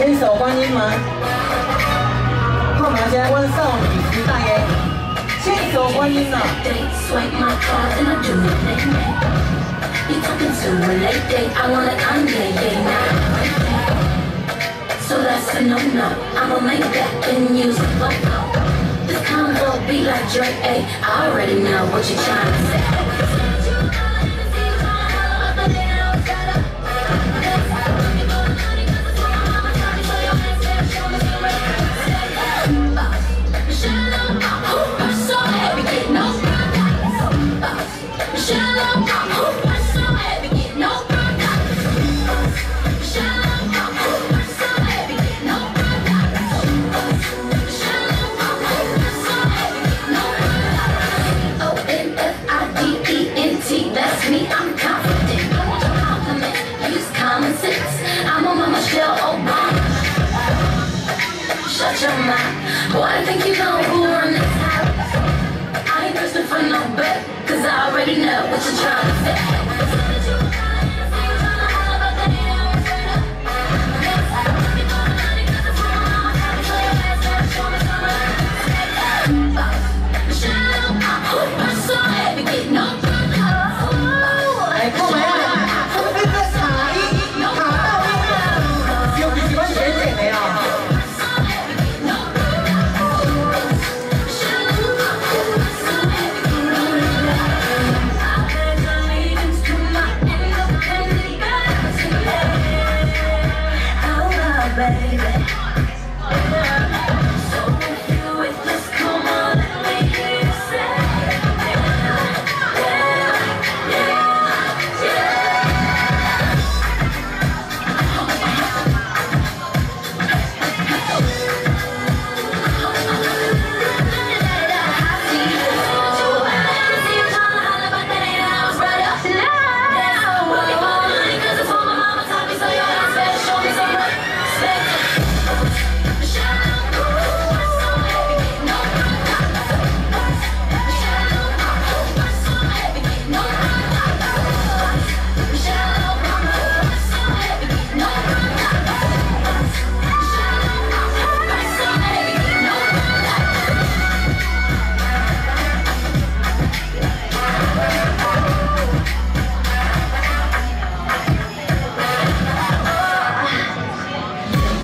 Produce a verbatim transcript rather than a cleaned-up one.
牵手观音吗？看嘛，现在阮少女时代的牵手观音呐。 You talking to a late date, I want a Kanye, yeah, nah. So that's a no-no, I'ma make that and use a photo. This combo be like Drake, ayy, I already know what you're trying to say. Shut your mouth. Boy, I think you know who run this house. I ain't thirsting for no bet, cause I already know what you're trying to say.